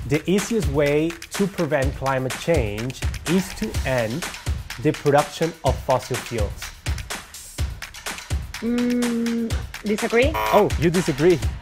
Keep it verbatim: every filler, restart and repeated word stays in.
The easiest way to prevent climate change is to end the production of fossil fuels. Mm, disagree? Oh, you disagree?